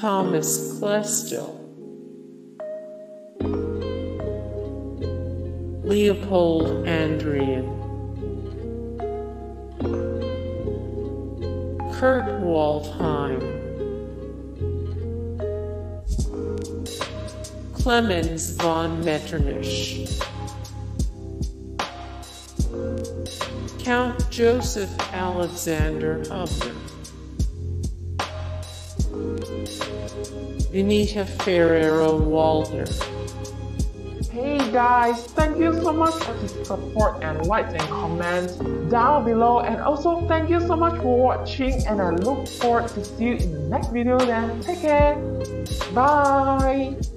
Thomas Klestil, Leopold Andrian, Kurt Waldheim, Klemens von Metternich, Count Joseph Alexander Hbner, Benita Ferrero-Waldner. Hey guys, thank you so much for the support and likes and comments down below, and also thank you so much for watching, and I look forward to see you in the next video then. Take care. Bye.